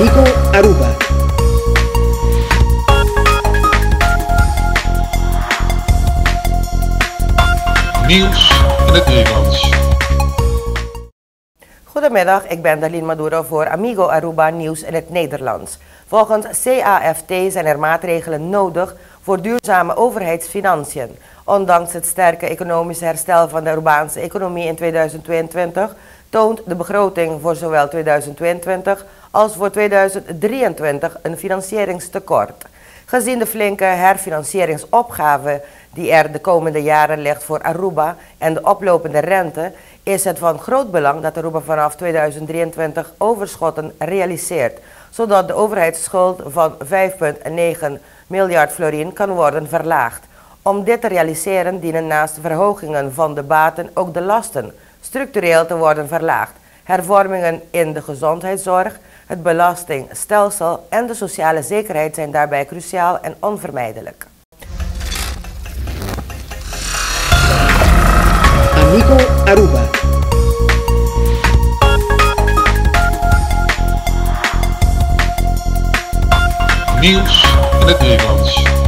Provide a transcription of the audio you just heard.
Amigo Aruba. Nieuws in het Nederlands. Goedemiddag, ik ben Darlene Maduro voor Amigo Aruba Nieuws in het Nederlands. Volgens CAFT zijn er maatregelen nodig voor duurzame overheidsfinanciën. Ondanks het sterke economische herstel van de Arubaanse economie in 2022 toont de begroting voor zowel 2022 als voor 2023 een financieringstekort. Gezien de flinke herfinancieringsopgave die er de komende jaren ligt voor Aruba en de oplopende rente, is het van groot belang dat Aruba vanaf 2023 overschotten realiseert, zodat de overheidsschuld van 5,9 miljard florijn kan worden verlaagd. Om dit te realiseren dienen naast verhogingen van de baten ook de lasten structureel te worden verlaagd. Hervormingen in de gezondheidszorg, het belastingstelsel en de sociale zekerheid zijn daarbij cruciaal en onvermijdelijk. Amigo Aruba. Nieuws in het Nederlands.